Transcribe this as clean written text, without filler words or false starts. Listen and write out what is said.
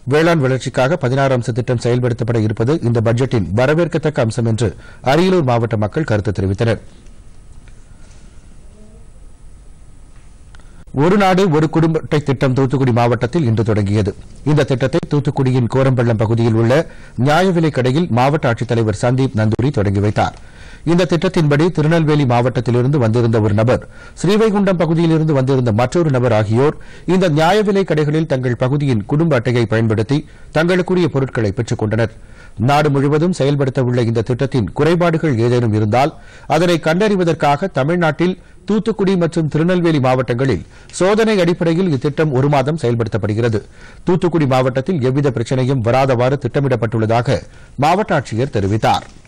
வேளாண் வளர்ச்சிக்காக 16 அம்ச திட்டம் செயல்படுத்தப்பட இருப்பது இந்த பட்ஜெட்டின் வரவேற்கத்தக்க அம்சம் என்று அரியலூர் மாவட்ட மக்கள் கருத்து தெரிவித்தனர். ஒரு நாடு ஒரு குடும்ப அட்டை திட்டம் தூத்துக்குடி மாவட்டத்தில் இன்று தொடங்கியது. இந்த திட்டத்தை தூத்துக்குடியின் கோரம்பள்ளம் பகுதியில் உள்ள நியாய விலைக் கடையில் மாவட்ட ஆட்சித்தலைவர் சந்தீப் நந்தூரி தொடங்கி வைத்தார். இந்த திட்டத்தின்படி திருநெல்வேலி மாவட்டத்திலிருந்து வந்திருந்த ஒரு நபர், ஸ்ரீவைகுண்டம் பகுதியிலிருந்து வந்திருந்த மற்றொரு நபர் ஆகியோர் இந்த நியாய விலைக் கடைகளில் தங்கள் பகுதியின் குடும்ப அட்டையை பயன்படுத்தி தங்களுக்குரிய பொருட்களை பெற்றுக் கொண்டனர். நாடு முழுவதும் செயல்படுத்த உள்ள இந்த திட்டத்தின் குறைபாடுகள் ஏதேனும் இருந்தால் அதனை கண்டறிவதற்காக தமிழ்நாட்டில் தூத்துக்குடி மற்றும் திருநெல்வேலி மாவட்டங்களில் சோதனை அடிப்படையில் இத்திட்டம் 1 மாதம் செயல்படுத்தப்படுகிறது. தூத்துக்குடி மாவட்டத்தில் எவ்வித பிரச்சனையும் வராதவாறு திட்டமிடப்பட்டுள்ளதாக மாவட்ட ஆட்சியர் தெரிவித்தாா்.